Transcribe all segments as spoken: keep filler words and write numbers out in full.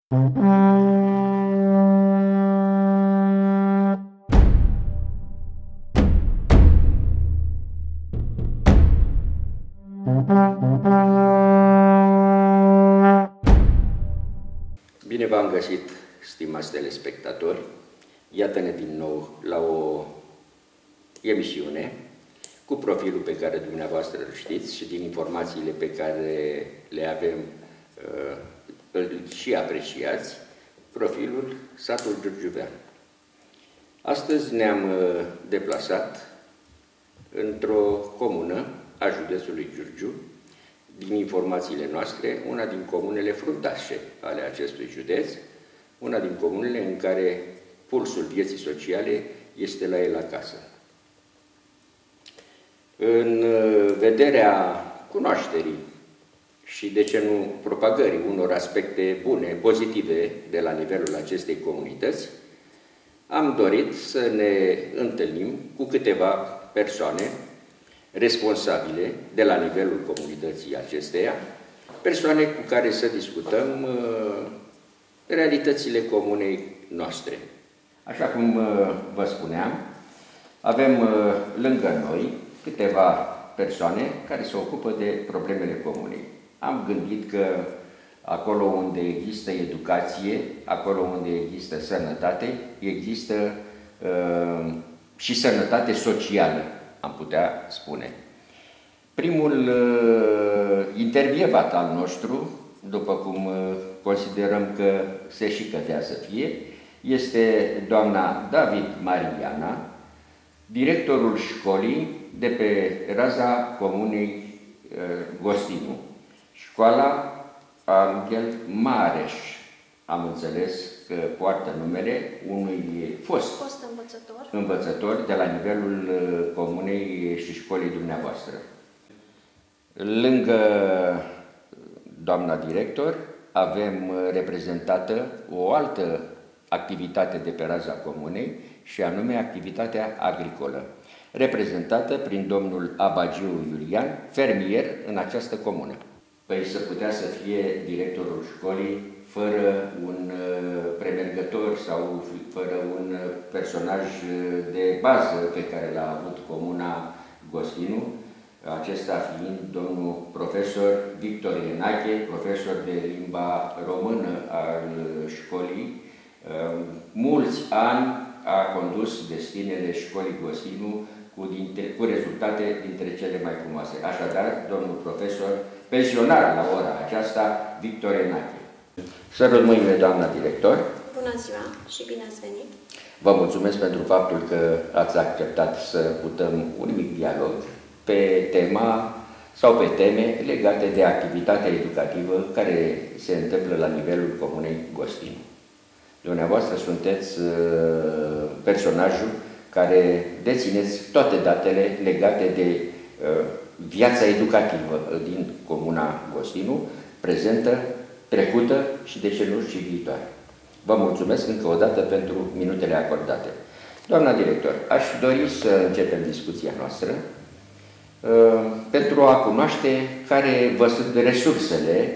Bine v-am găsit, stimați telespectatori. Iată-ne din nou la o emisiune cu profilul pe care dumneavoastră îl știți și din informațiile pe care le avem îl și apreciați, profilul satul Giurgiuvean. Astăzi ne-am deplasat într-o comună a județului Giurgiu, din informațiile noastre, una din comunele fruntașe ale acestui județ, una din comunele în care pulsul vieții sociale este la el acasă. În vederea cunoașterii și, de ce nu, propagării unor aspecte bune, pozitive de la nivelul acestei comunități, am dorit să ne întâlnim cu câteva persoane responsabile de la nivelul comunității acesteia, persoane cu care să discutăm uh, realitățile comunei noastre. Așa cum uh, vă spuneam, avem uh, lângă noi câteva persoane care se ocupă de problemele comunei. Am gândit că acolo unde există educație, acolo unde există sănătate, există uh, și sănătate socială, am putea spune. Primul uh, intervievat al nostru, după cum uh, considerăm că se și cădea să fie, este doamna David Mariana, directorul școlii de pe raza comunei uh, Gostinu, școala Angel Mareș. Am înțeles că poartă numele unui fost, fost învățător. învățător de la nivelul comunei și școlii dumneavoastră. Lângă doamna director avem reprezentată o altă activitate de pe raza comunei și anume activitatea agricolă, reprezentată prin domnul Abagiu Iulian, fermier în această comună. Păi să putea să fie directorul școlii fără un premergător sau fără un personaj de bază pe care l-a avut comuna Gostinu, acesta fiind domnul profesor Victor Ienache, profesor de limba română al școlii. Mulți ani a condus destinele școlii Gostinu cu, dintre, cu rezultate dintre cele mai frumoase. Așadar, domnul profesor, pensionar la ora aceasta, Victor Ienache. Sărut mâinile, doamna director. Bună ziua și bine ați venit. Vă mulțumesc pentru faptul că ați acceptat să purtăm un mic dialog pe tema sau pe teme legate de activitatea educativă care se întâmplă la nivelul comunei Gostinu. Dumneavoastră sunteți uh, personajul care dețineți toate datele legate de uh, viața educativă din comuna Gostinu, prezentă, trecută și, de ce nu, și viitoare. Vă mulțumesc încă o dată pentru minutele acordate. Doamna director, aș dori să începem discuția noastră uh, pentru a cunoaște care vă sunt resursele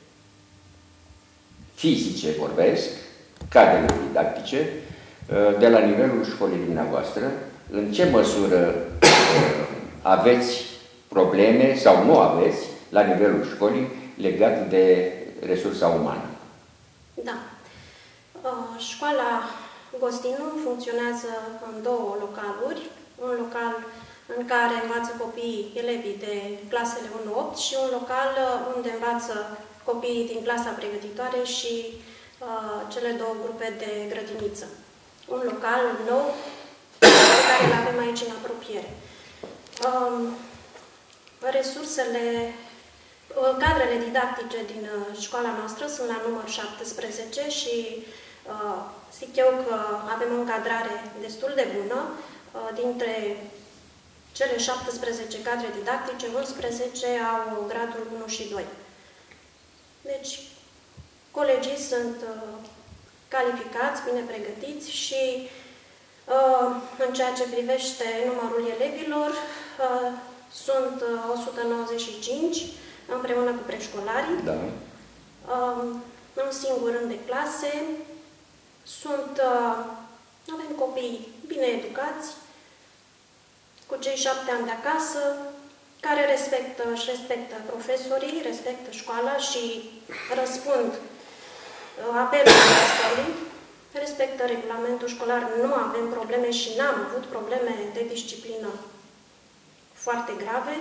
fizice, vorbesc, cadrele didactice, uh, de la nivelul școlii dumneavoastră, în ce măsură uh, aveți probleme sau nu aveți la nivelul școlii legat de resursa umană. Da. Școala Gostinu funcționează în două localuri. Un local în care învață copiii, elevii de clasele unu opt și un local unde învață copiii din clasa pregătitoare și uh, cele două grupe de grădiniță. Un local nou pe care îl avem aici în apropiere. Um, resursele Cadrele didactice din școala noastră sunt la număr șaptesprezece și uh, zic eu că avem o încadrare destul de bună. Uh, dintre cele șaptesprezece cadre didactice, unsprezece au gradul unu și doi. Deci, colegii sunt uh, calificați, bine pregătiți și uh, în ceea ce privește numărul elevilor, uh, sunt uh, o sută nouăzeci și cinci împreună cu preșcolarii. Da. Uh, un singur rând de clase. Sunt, avem copii bine educați, cu cei șapte ani de acasă, care respectă, își respectă profesorii, respectă școala și răspund apelurilor școlii, respectă regulamentul școlar, nu avem probleme și n-am avut probleme de disciplină foarte grave.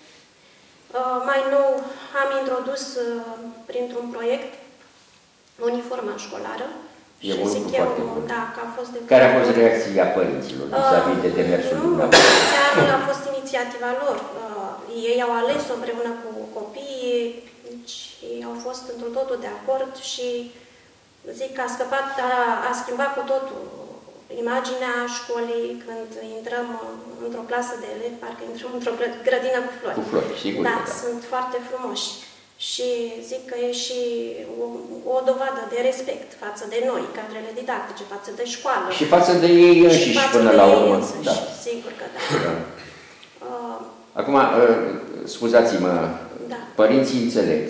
Mai nou am introdus printr-un proiect uniforma școlară. E un lucru foarte bun. Da, că a fost de Care a fost reacția părinților vis-a-vis de demersul dumneavoastră? Chiar a fost inițiativa lor. Ei au ales-o împreună cu copiii, deci ei au fost într totul de acord și zic că a scăpat, a, a schimbat cu totul imaginea școlii când intrăm într-o clasă de elevi, parcă intrăm într-o grădină cu flori. Cu flori, sigur. Da, da, sunt foarte frumoși. Și zic că e și o, o dovadă de respect față de noi, cadrele didactice, față de școală. Și față de ei înșiși până la urmă. Da. Sigur că da. da. Uh, Acum, uh, scuzați-mă, da. Părinții înțeleg.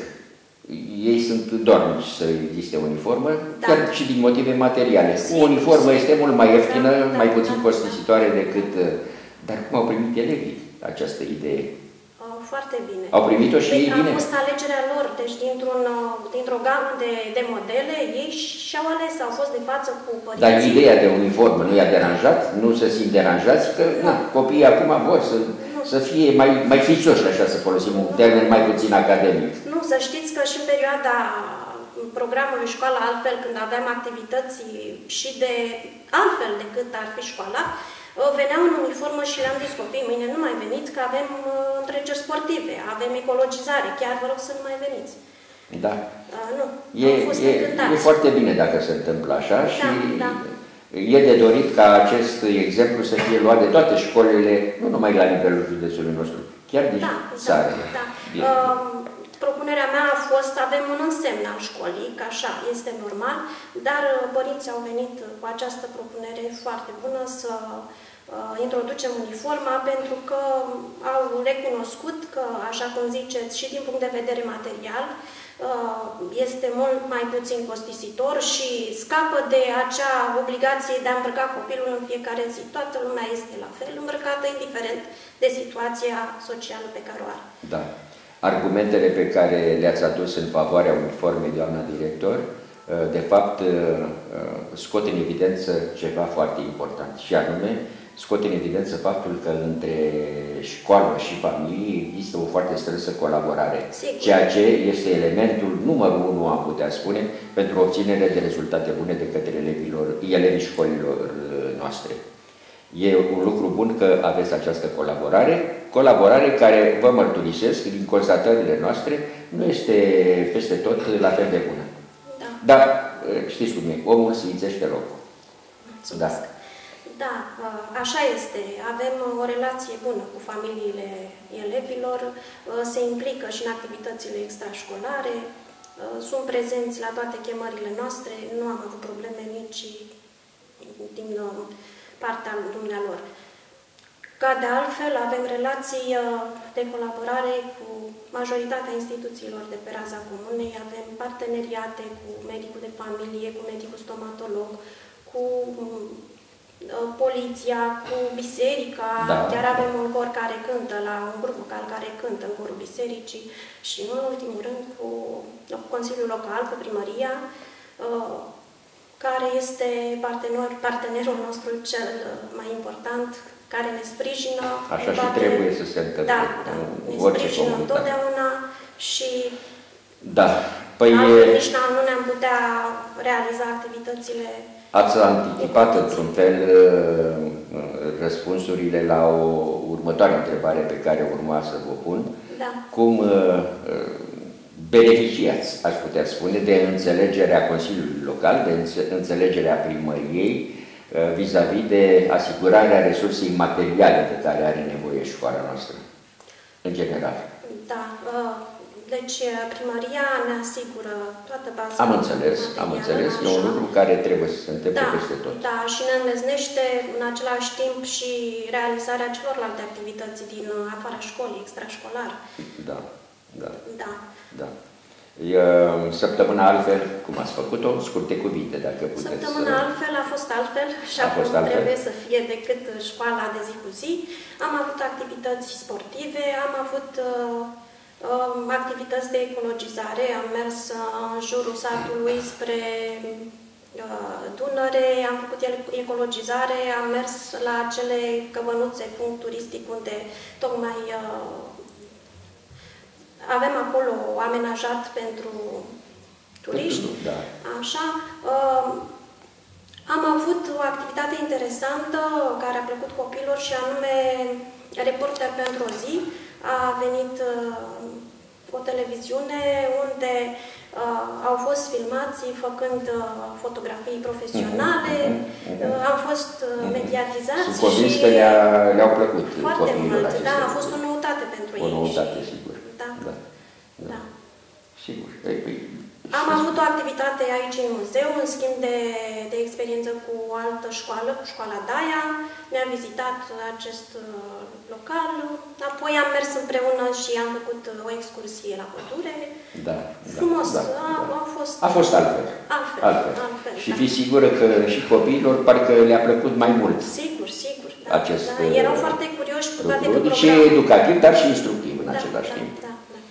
Ei sunt dornici să existe uniformă, da. Chiar și din motive materiale. Sigur, o uniformă sigur. Este mult mai ieftină, da, da, mai puțin da, costisitoare da. decât... Dar cum au primit elevii această idee? Foarte bine. Au primit-o și ei bine? A fost alegerea lor, deci dintr-un, dintr-o gamă de, de modele, ei și-au ales, au fost de față cu părinții. Dar ideea de uniformă nu i-a deranjat? Nu se simt deranjați? Că na, copiii acum vor să, să fie mai, mai fițoși, așa, să folosim un termen mai puțin academic. Nu, să știți că și în perioada programului școală altfel, când aveam activități și de altfel decât ar fi școala, veneau în uniformă și le-am zis copiii, mâine nu mai veniți, că avem uh, întregeri sportive, avem ecologizare, chiar vă rog să nu mai veniți. Da. Uh, nu, e, am fost e, încântați. e foarte bine dacă se întâmplă așa da, și da. E de dorit ca acest exemplu să fie luat de toate școlile, nu numai la nivelul județului nostru, chiar din da, țară. Da, da. Uh, propunerea mea a fost, avem un însemn al școlii, că așa este normal, dar părinții au venit cu această propunere foarte bună să uh, introducem uniforma, pentru că au recunoscut că, așa cum ziceți, și din punct de vedere material, uh, este mult mai puțin costisitor și scapă de acea obligație de a îmbrăca copilul în fiecare zi. Toată lumea este la fel îmbrăcată, indiferent de situația socială pe care o are. Da. Argumentele pe care le-ați adus în favoarea uniformei, doamna director, de fapt scot în evidență ceva foarte important, și anume scot în evidență faptul că între școală și familie există o foarte strânsă colaborare, Sigur. Ceea ce este elementul numărul unu, am putea spune, pentru obținerea de rezultate bune de către elevilor, elevii școlilor noastre. E un lucru bun că aveți această colaborare, colaborare care, vă mărturisesc, din constatările noastre, nu este peste tot la fel de bună. Da. Dar știți cum e, omul sfințește locul. Da. Da, așa este. Avem o relație bună cu familiile elevilor, se implică și în activitățile extrașcolare, sunt prezenți la toate chemările noastre, nu am avut probleme nici din partea dumnealor. Ca de altfel, avem relații de colaborare cu majoritatea instituțiilor de pe raza comunei, avem parteneriate cu medicul de familie, cu medicul stomatolog, cu poliția, cu biserica, da. Chiar avem un cor care cântă, la un grup vocal care cântă în corul bisericii și, în ultimul rând, cu Consiliul Local, cu primăria, care este partener, partenerul nostru cel mai important, care ne sprijină. Așa și toate... trebuie să se întâmple. Da, da, ne sprijină întotdeauna și da. Păi altfel nici nu ne-am putea realiza activitățile. Ați anticipat într-un fel răspunsurile la o următoare întrebare pe care urma să vă pun. Da. Cum beneficiați, aș putea spune, de înțelegerea Consiliului Local, de înțelegerea primăriei vis-a-vis de asigurarea resursei materiale de care are nevoie școala noastră, în general? Da. Deci primăria ne asigură toată baza. Am înțeles, am înțeles. E un lucru care trebuie să se întâmple da, peste tot. Da, și ne înlesnește în același timp și realizarea celorlalte activități din afara școlii, extrașcolar. Da, da. Da. da. Săptămâna altfel, cum ați făcut-o? Scurte cuvinte, dacă puteți. Săptămâna altfel a fost altfel și acum trebuie să fie decât școala de zi cu zi. Am avut activități sportive, am avut uh, activități de ecologizare, am mers în jurul satului spre uh, Dunăre, am făcut ecologizare, am mers la acele căbănuțe, punct turistic, unde tocmai uh, avem acolo amenajat pentru turiști. Da. Așa. Uh, am avut o activitate interesantă care a plăcut copilor și anume Reporter pentru o zi. A venit uh, o televiziune unde uh, au fost filmați făcând uh, fotografii profesionale, uh, am fost uh, mediatizați. Sunt convins că le-au le plăcut foarte mult. Da, a fost o noutate pentru ei. O noutate, sigur. Da. Da. Da. Da. Sigur. Am avut o activitate aici în muzeu, în schimb de, de experiență cu o altă școală, cu școala Daia. Ne-a vizitat acest local. Apoi am mers împreună și am făcut o excursie la pădure. Da. Frumos. Da, a, da. a fost... A fost altfel. Altfel. altfel. altfel și da. fiți sigură că și copiilor parcă le-a plăcut mai mult. Sigur, sigur. Da, acest, da. Erau foarte curioși cu toate că deci e educativ, dar și instructiv în da, același da, timp. Da.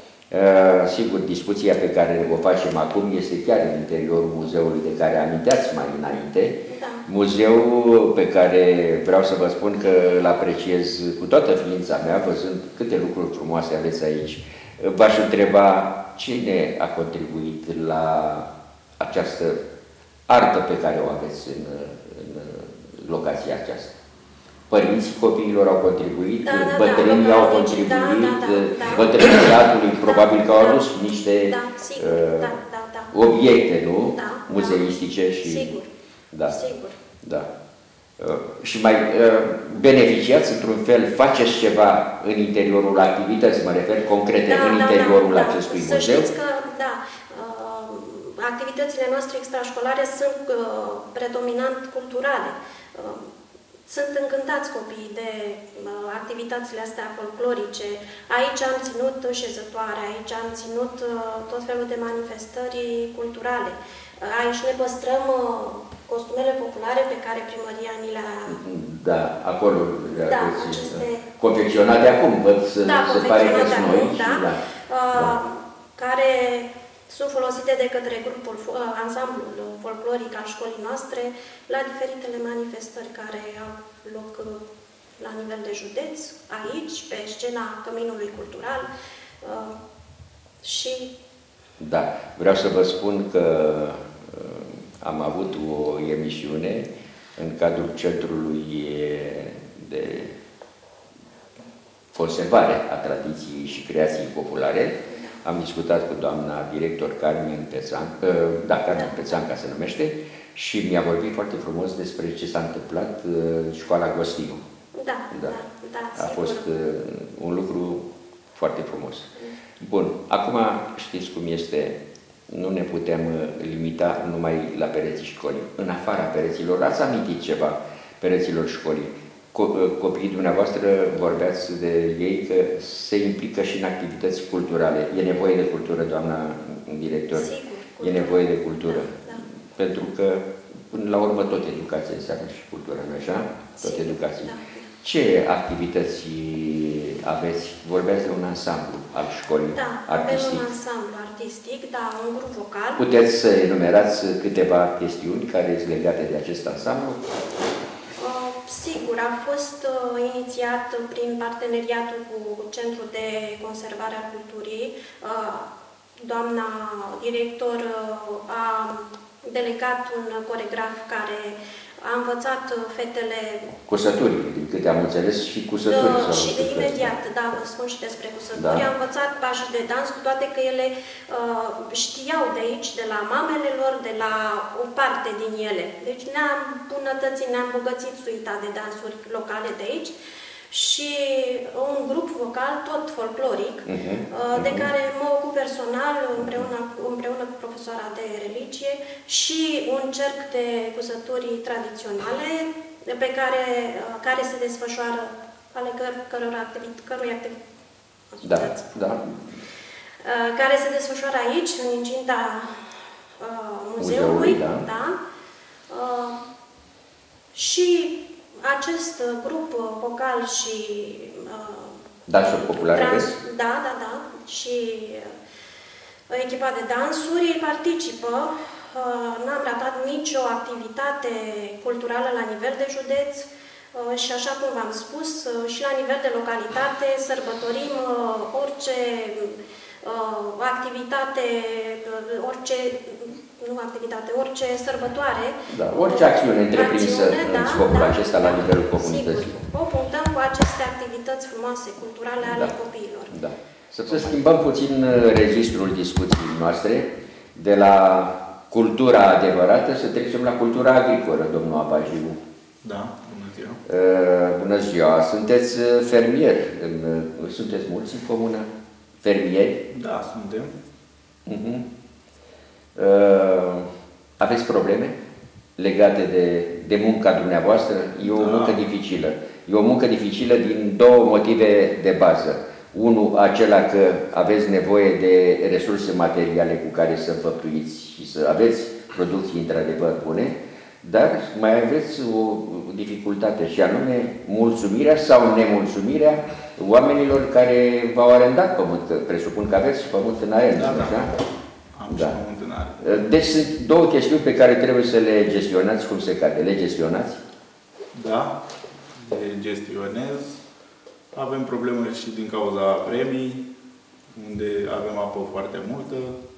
Uh, sigur, discuția pe care o facem acum este chiar în interiorul muzeului de care aminteați mai înainte. Da. Muzeul pe care vreau să vă spun că îl apreciez cu toată ființa mea, văzând câte lucruri frumoase aveți aici. V-aș întreba cine a contribuit la această artă pe care o aveți în, în locația aceasta. Părinții copiilor au contribuit, da, da, bătrânii da, au da, contribuit, da, da, da, da. bătrânii satului probabil că au da, adus niște da, sigur, uh, da, da, da. obiecte, nu? Da, muzeistice și... Sigur, da, sigur. Da. Uh, și mai uh, beneficiați într-un fel, faceți ceva în interiorul activității, mă refer concrete, da, în da, interiorul da, acestui da. muzeu? Să știți că, da, uh, activitățile noastre extrașcolare sunt uh, predominant culturale. Uh, Sunt încântați copiii de uh, activitățile astea folclorice. Aici am ținut șezătoare, aici am ținut uh, tot felul de manifestări culturale. Uh, aici ne păstrăm uh, costumele populare pe care primăria ni le-a... Da, acolo le da, aveți aceste... confecționate acum, văd să da, se pare că acum, noi. da, da, uh, da. care sunt folosite de către grupul, ansamblul folcloric al școlii noastre la diferitele manifestări care au loc la nivel de județ, aici, pe scena Căminului Cultural și... Da, vreau să vă spun că am avut o emisiune în cadrul Centrului de Conservare a Tradiției și Creației Populare. Am discutat cu doamna director Carmen Pețan, da, Carmen Pețan, ca se numește, și mi-a vorbit foarte frumos despre ce s-a întâmplat în școala Gostinu. Da, da, da, A sigur. fost un lucru foarte frumos. Bun, acum știți cum este, nu ne putem limita numai la pereții școlii. În afara pereților, ați amintit ceva pereților școlii. Copiii dumneavoastră vorbeați de ei că se implică și în activități culturale. E nevoie de cultură, doamna director? Sigur, e nevoie de cultură. Da, da. Pentru că, până la urmă, tot educația înseamnă și cultură, nu așa? Tot Sigur, educație. Da. Ce activități aveți? Vorbeați de un ansamblu al școlii Da, artistic. avem un ansamblu artistic, da, un grup vocal. Puteți să enumerați câteva chestiuni care sunt legate de acest ansamblu? Sigur, a fost uh, inițiat prin parteneriatul cu Centrul de Conservare a Culturii. Uh, doamna director uh, a delegat un coregraf care a învățat fetele... Cusături, din câte am înțeles, și cusături. Uh, și de imediat, da, vă spun și despre cusături. Da. A învățat pași de dans, cu toate că ele uh, știau de aici, de la mamele lor, de la o parte din ele. Deci ne-am îmbunătățit, ne-am îmbogățit suita de dansuri locale de aici și un grup vocal, tot folcloric, uh-huh. uh, de care mă ocup personal împreună, împreună cu profesoara de religie și un cerc de cusături tradiționale pe care, uh, care se desfășoară, ale căr căror activit cărui activități. Da, da. care se desfășoară aici, în incinta uh, muzeului. Muzeului, da. Da? Uh, și acest grup vocal și uh, dansuri populare, trans, da, da, da, și uh, echipa de dansuri participă. Uh, N-am ratat nicio activitate culturală la nivel de județ uh, și așa cum v-am spus, uh, și la nivel de localitate sărbătorim uh, orice uh, activitate, uh, orice nu activitate, orice sărbătoare. Da, orice acțiune întreprinsă în da, scopul da, acesta la nivelul comunității. Sigur, o punctăm cu aceste activități frumoase, culturale ale da. copiilor. Da. Să, să schimbăm puțin registrul discuției noastre de la cultura adevărată să trecem la cultura agricolă, domnul Abagiu. Da, bună ziua. Uh, bună ziua. Sunteți fermier. În, sunteți mulți în comună? Fermieri? Da, suntem. Uh-huh. Uh, aveți probleme legate de, de munca dumneavoastră? E o da. muncă dificilă. E o muncă dificilă din două motive de bază. Unul, acela că aveți nevoie de resurse materiale cu care să înfăptuiți și să aveți producții într-adevăr bune, dar mai aveți o dificultate și anume mulțumirea sau nemulțumirea oamenilor care v-au arendat pământ. Presupun că aveți pământ în arendă, da, da. așa? Am Da. și pământ în arendă. Deci sunt două chestiuni pe care trebuie să le gestionați cum se cade. Le gestionați? Da, le gestionez. Avem probleme și din cauza premii, unde avem apă foarte multă.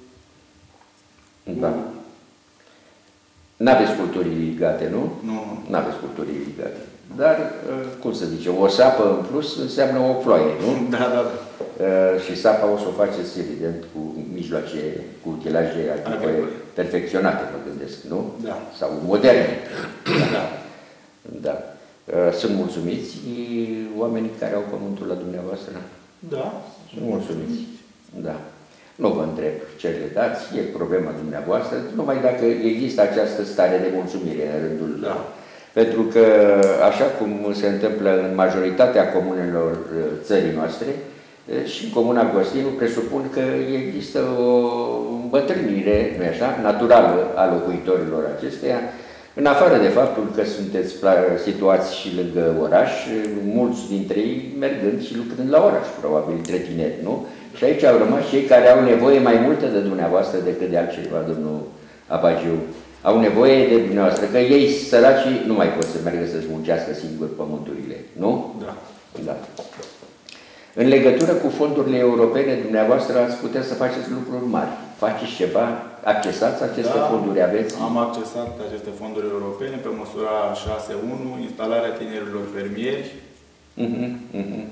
Da. N-aveți culturi irigate, nu? Nu. N-aveți culturi irigate. Dar, cum să zice, o sapă în plus înseamnă o ploaie, nu? Da, da, da. Și sapa o să o faceți, evident, cu mijloace, cu utilaje agricole perfecționate, mă gândesc, nu? Da. Sau moderne. Da. Da. Sunt mulțumiți oamenii care au pământul la dumneavoastră? Da. Sunt mulțumiți. Da. Nu vă întreb ce le dați, e problema dumneavoastră, numai dacă există această stare de mulțumire în rândul da. Pentru că, așa cum se întâmplă în majoritatea comunelor țării noastre, și în Comuna Gostinu presupun că există o îmbătrânire, nu-i așa, naturală a locuitorilor acesteia, în afară de faptul că sunteți situați și lângă oraș, mulți dintre ei mergând și lucrând la oraș, probabil, între tineri, nu? Și aici au rămas cei care au nevoie mai multă de dumneavoastră decât de altceva, domnul Abagiu. Au nevoie de dumneavoastră, că ei, săracii, nu mai pot să meargă să-și muncească singur pământurile, nu? Da. Da. În legătură cu fondurile europene, dumneavoastră ați putea să faceți lucruri mari. Faceți ceva? Accesați aceste da, fonduri? Aveți? Am accesat aceste fonduri europene pe măsura șase unu, instalarea tinerilor fermieri. Uh-huh, uh-huh.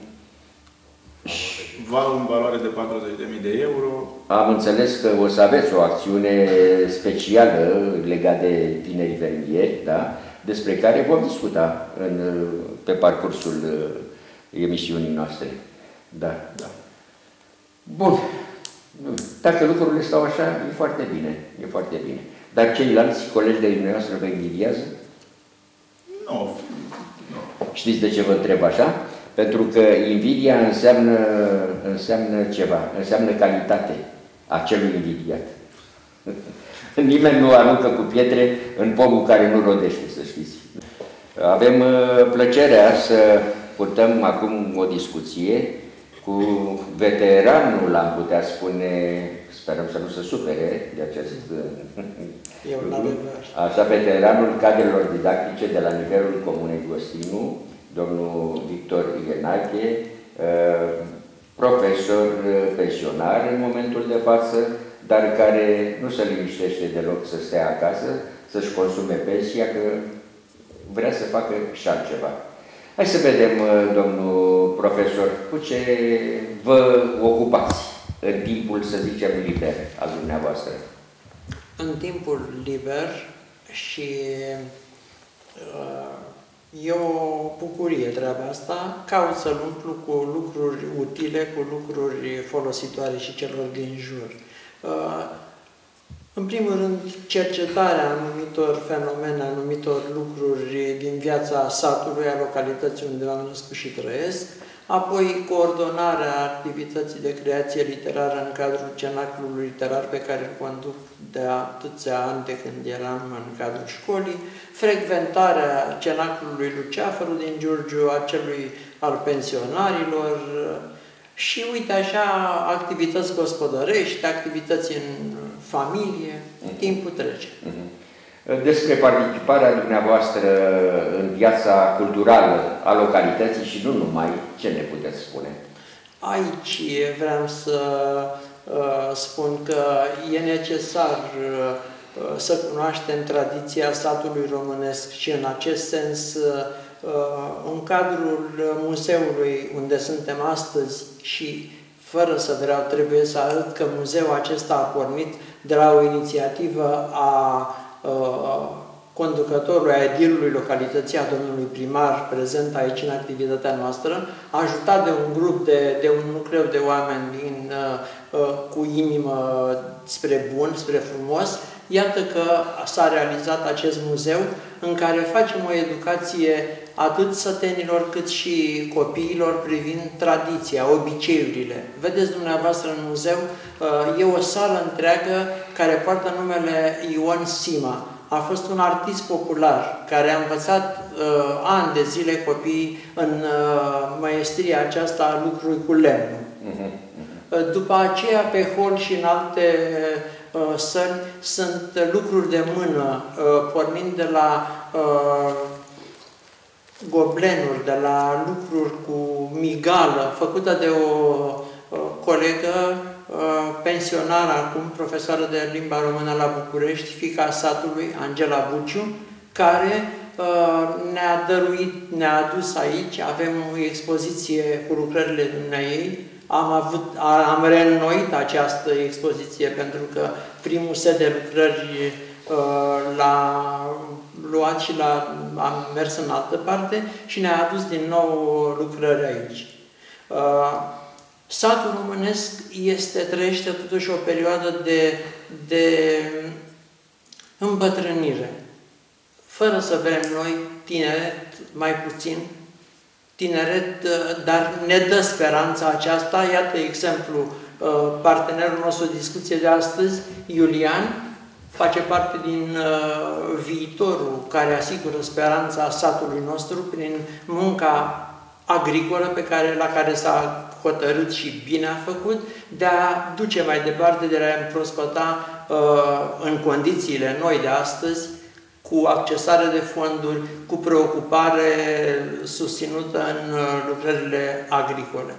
Va în valoare de patruzeci de mii de euro. Am înțeles că o să aveți o acțiune specială legată de tinerii fermieri, da? Despre care vom discuta în, pe parcursul emisiunii noastre. Da. Da. Bun. Dacă lucrurile stau așa, e foarte bine. E foarte bine. Dar ceilalți colegi de dumneavoastră vă invidiază? Nu. nu. Știți de ce vă întreb așa? Pentru că invidia înseamnă, înseamnă ceva, înseamnă calitate a celui invidiat. Nimeni nu aruncă cu pietre în pomul care nu rodește, să știți. Avem plăcerea să purtăm acum o discuție cu veteranul, am putea spune, sperăm să nu se supere de acest lucru, așa, veteranul cadrelor didactice de la nivelul Comunei Gostinu, domnul Victor Ienache, profesor pensionar în momentul de față, dar care nu se liniștește deloc să stea acasă, să-și consume pensia, că vrea să facă și altceva. Hai să vedem, domnul profesor, cu ce vă ocupați în timpul, să zicem, liber al dumneavoastră. În timpul liber și uh, e o bucurie treaba asta, caut să lucru cu lucruri utile, cu lucruri folositoare și celor din jur. Uh, În primul rând, cercetarea anumitor fenomene, anumitor lucruri din viața satului, a localității unde m-am născut și trăiesc, apoi coordonarea activității de creație literară în cadrul cenaclului literar pe care îl conduc de atâția ani de când eram în cadrul școlii, frecventarea cenaclului Luceafărul din Giurgiu, acelui al pensionarilor și, uite așa, activități gospodărești, activități în familie, uh-huh. timpul trece. Uh-huh. Despre participarea dumneavoastră în viața culturală a localității și nu numai, ce ne puteți spune? Aici vreau să uh, spun că e necesar uh, să cunoaștem tradiția satului românesc și în acest sens uh, în cadrul muzeului unde suntem astăzi și fără să vreau, trebuie să arăt că muzeul acesta a pornit de la o inițiativă a, a conducătorului, a edilului localității, a domnului primar, prezent aici în activitatea noastră, ajutat de un grup, de, de un nucleu de oameni din, a, cu inimă spre bun, spre frumos. Iată că s-a realizat acest muzeu în care facem o educație atât sătenilor cât și copiilor privind tradiția, obiceiurile. Vedeți dumneavoastră în muzeu, e o sală întreagă care poartă numele Ion Sima. A fost un artist popular care a învățat uh, ani de zile copiii în uh, maestria aceasta a lucrului cu lemnul. Uh-huh. După aceea, pe hol și în alte uh, săli, sunt lucruri de mână, uh, pornind de la uh, goblenuri, de la lucruri cu migală, făcută de o uh, colegă pensionar acum, profesoară de limba română la București, fiica satului, Angela Buciu, care ne-a dăruit, ne-a adus aici, avem o expoziție cu lucrările dumneaei, am, avut, am reînnoit această expoziție pentru că primul set de lucrări l-a luat și l-a am mers în altă parte și ne-a adus din nou lucrări aici. Satul românesc este, trăiește totuși o perioadă de, de îmbătrânire. Fără să vrem noi tineret, mai puțin, tineret, dar ne dă speranța aceasta. Iată exemplu, partenerul nostru de discuție de astăzi, Iulian, face parte din viitorul care asigură speranța satului nostru prin munca agricolă pe care, la care s-a hotărât și bine a făcut, de a duce mai departe, de a împrospăta uh, în condițiile noi de astăzi, cu accesare de fonduri, cu preocupare susținută în uh, lucrările agricole.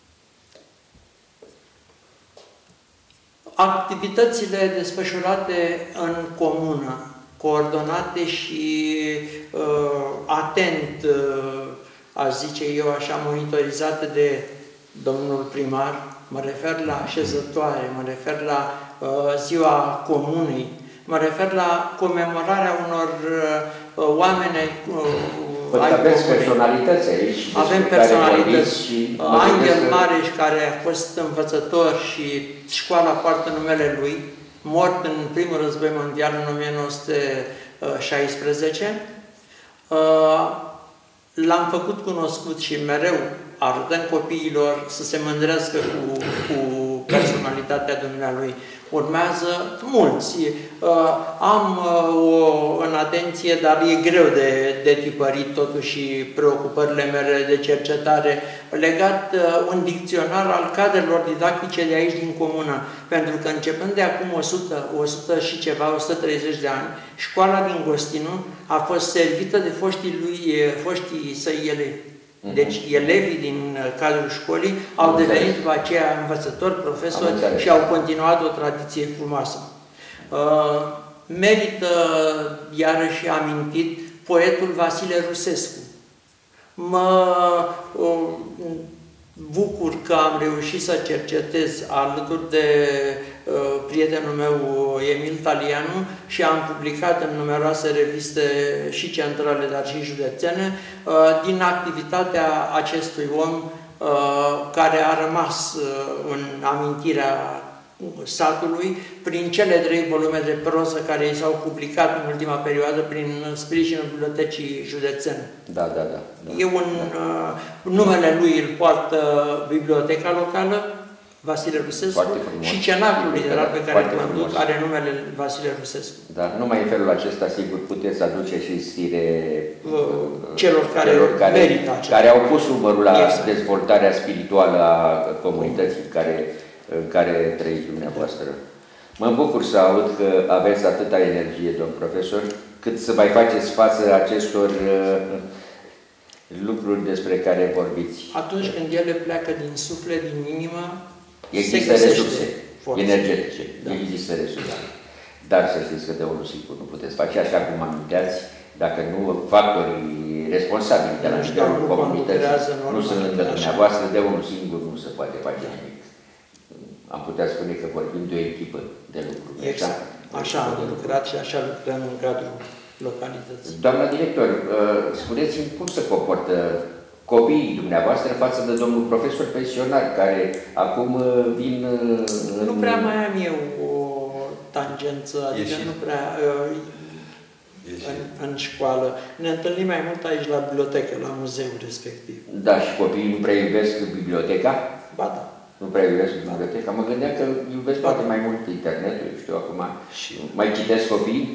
Activitățile desfășurate în comună, coordonate și uh, atent, uh, aș zice eu așa, monitorizate de domnul primar, mă refer la așezătoare, mă refer la uh, ziua comunei, mă refer la comemorarea unor uh, oameni uh, ai aveți comunei. Personalități aici. Avem personalități. Și Angel Mareș, care a fost învățător și școala poartă numele lui, mort în primul război mondial în o mie nouă sute șaisprezece. Uh, L-am făcut cunoscut și mereu arătăm copiilor să se mândrească cu, cu personalitatea dumnealui. Urmează mulți. Am o, în atenție, dar e greu de, de tipărit totuși preocupările mele de cercetare, legat un dicționar al cadrelor didactice de aici din comună. Pentru că începând de acum o sută, o sută și ceva, o sută treizeci de ani, școala din Gostinu a fost servită de foștii lui, foștii săi elevi. Deci elevii din cadrul școlii au devenit după aceea învățători, profesori și au continuat o tradiție frumoasă. Uh, merită, iarăși amintit, poetul Vasile Rusescu. Mă uh, bucur că am reușit să cercetez alături de uh, prietenul meu Emil Talianu și am publicat în numeroase reviste și centrale, dar și județene, uh, din activitatea acestui om uh, care a rămas uh, în amintirea satului, prin cele trei volume de proză care i s-au publicat în ultima perioadă prin sprijinul Bibliotecii Județene. Da, da, da. da E un, da. Uh, numele lui îl poartă Biblioteca Locală, Vasile Rusescu, și cenaclul literar pe care îl conduc are numele Vasile Rusescu. Dar numai în felul acesta, sigur, puteți aduce și stire uh, celor care, celor care merită acesta. Care au pus umărul la exact. dezvoltarea spirituală a comunității care, în care trăiți dumneavoastră. Mă bucur să aud că aveți atâta energie, domn profesor, cât să mai faceți față acestor uh, lucruri despre care vorbiți. Atunci când ele pleacă din suflet, din inimă, există resurse forță. energetice, da. există resurse. Dar să știți că de unul singur nu puteți face, așa cum aminteați, dacă nu factorii responsabili de la nivelul comunității nu sunt lângă dumneavoastră, de unul singur nu se poate face nimic. Am putea spune că vorbim de o echipă de lucru. Exact. Așa am lucrat și așa lucrăm în cadrul localității. Doamna director, spuneți-mi cum se comportă copiii dumneavoastră față de domnul profesor pensionar, care acum vin în... Nu prea mai am eu o tangență, adică Ieși. nu prea... În, în școală. Ne întâlnim mai mult aici la bibliotecă, la muzeul respectiv. Da, și copiii nu prea iubesc biblioteca? Ba da. Nu prea iubesc biblioteca? Mă gândeam că iubesc poate mai mult internetul, știu acum. Și mai citesc copiii?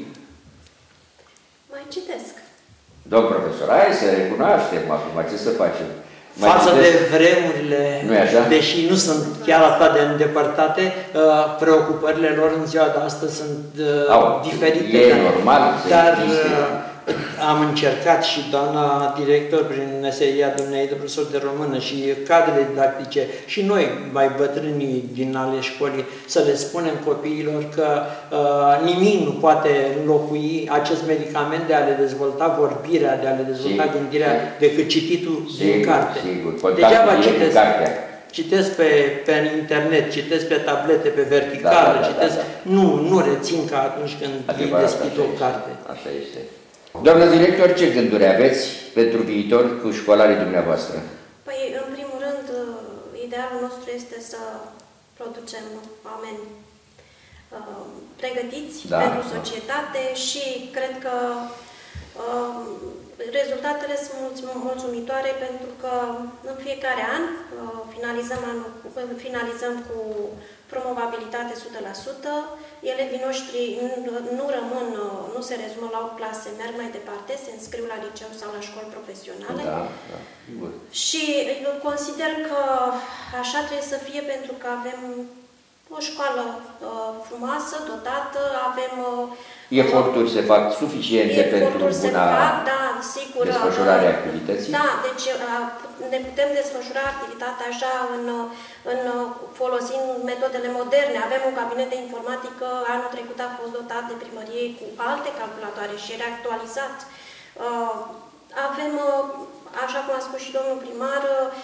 Mai citesc. Domn profesor, hai să recunoaștem acum, ce să facem? Mai Față citesc? de vremurile, deși nu sunt chiar atât de îndepărtate, preocupările lor în ziua de astăzi sunt Au, diferite. E dar, normal să dar existe. am încercat și doamna director prin meseria dumneei de profesor de română și cadrele didactice și noi, mai bătrânii din ale școlii, să le spunem copiilor că uh, nimic nu poate înlocui acest medicament de a le dezvolta vorbirea, de a le dezvolta sigur, gândirea, sigur. decât cititul sigur, din carte. Sigur. Degeaba citesc, citesc pe, pe internet, citesc pe tablete, pe verticală, da, da, citesc, da, da. Nu, nu rețin ca atunci când îi deschid o carte. Așa este. Doamnă director, ce gânduri aveți pentru viitor cu școlarii dumneavoastră? Păi, în primul rând, idealul nostru este să producem oameni uh, pregătiți da, pentru societate da. și cred că uh, rezultatele sunt mulțumitoare pentru că în fiecare an uh, finalizăm, anul, finalizăm cu promovabilitate o sută la sută, elevii noștri nu rămân, nu se rezumă la o clasă, merg mai departe, se înscriu la liceu sau la școli profesionale. Da, da. Și consider că așa trebuie să fie pentru că avem o școală uh, frumoasă, dotată, avem... Uh, Eforturi se fac suficiente pentru buna fac, da, sigur, desfășurare a activității? Da, deci uh, ne putem desfășura activitatea așa în, în folosind metodele moderne. Avem un cabinet de informatică, anul trecut a fost dotat de primărie cu alte calculatoare și era actualizat. Uh, avem... Uh, așa cum a spus și domnul primar,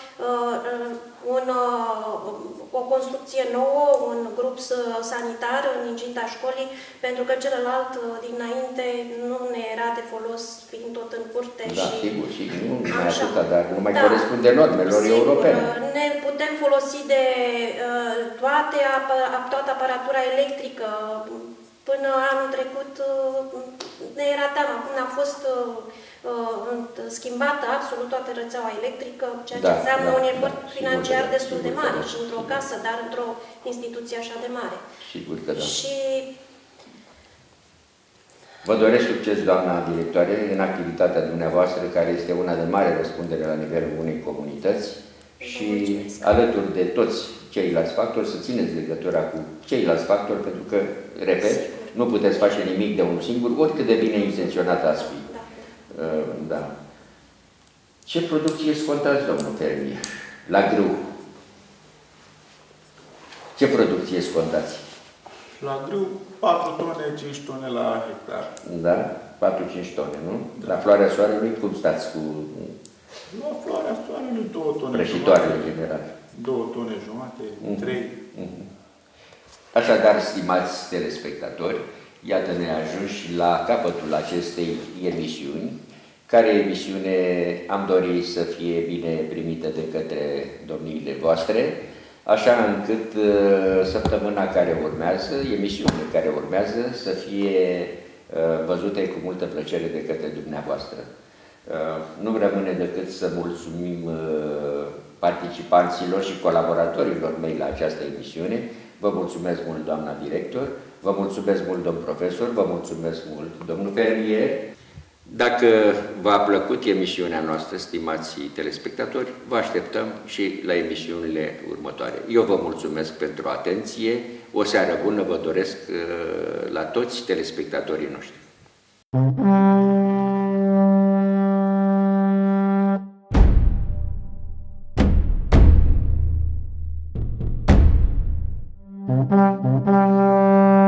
un, o construcție nouă, un grup sanitar în inginta școlii, pentru că celălalt dinainte nu ne era de folos, fiind tot în curte. Da, și sigur, și nu mai atâta, dar nu mai da, corespunde normelor sigur, europene. Ne putem folosi de toate, toată aparatura electrică. Până anul trecut ne era teamă, până a fost schimbată absolut toată rețeaua electrică, ceea ce da, înseamnă da, un efort da, financiar sigur, destul sigur, de mare da, și într-o casă, dar într-o instituție așa de mare. Sigur că da. Și... Vă doresc succes, doamna directoare, în activitatea dumneavoastră, care este una de mare răspundere la nivelul unei comunități și alături de toți ceilalți factori să țineți legătura cu ceilalți factori, pentru că, repet, sigur. Nu puteți face nimic de unul singur, oricât de bine intenționat ați fi. Uh, da. Ce producție scontați, domnul fermier? La grâu. Ce producție scontați? La grâu, patru tone, cinci tone la hectar. Da? patru-cinci tone, nu? Da. La floarea soarelui, cum stați cu... La floarea soarelui, două tone prăjitoarele general. Două tone jumate, uh-huh. trei. Uh-huh. Așadar, stimați telespectatori, iată ne ajungi la capătul acestei emisiuni, care emisiune am dorit să fie bine primită de către domniile voastre. așa încât săptămâna care urmează, emisiunile care urmează, să fie văzute cu multă plăcere de către dumneavoastră. Nu rămâne decât să mulțumim participanților și colaboratorilor mei la această emisiune. Vă mulțumesc mult, doamna director, vă mulțumesc mult, domn profesor, vă mulțumesc mult, domnul fermier. Dacă v-a plăcut emisiunea noastră, stimați telespectatori, vă așteptăm și la emisiunile următoare. Eu vă mulțumesc pentru atenție, o seară bună vă doresc la toți telespectatorii noștri. Thank you.